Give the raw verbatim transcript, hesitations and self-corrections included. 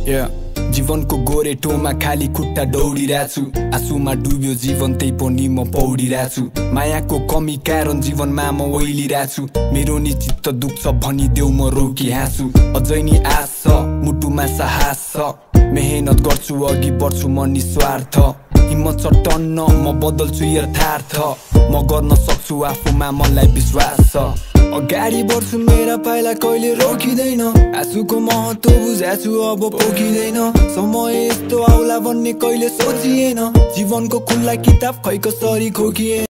yeah. जीवनको गोरेटोमा खाली खुट्टा दौडिरहेछु आँसुमा डुब्यो जीवन त्यही पनि म पौडिरहेछु मायाको कमी कारण जीवनमा म ओइलिरहेछु मेरो नि चित्त दुख्छ भनिदेऊ म रोकी हाँसु अझै नि आश छ मुटुमा साहस छ मेहनत गर्छु अघि बढ्छु म निस्वार्थ हिम्मत छ टन्न म बदल्छु यथार्थ म गर्न सक्छु आफूमा मलाई विश्वास छ अगाडि बढ्छु मेरा पाइला कहिले रोकिँदैन आँसुको महत्व बुझाछु अब पोखिँदैन समय यस्तो आउला भन्ने कहिले सोचिएन जीवनको खुल्ला किताब खै कसरी खोकिए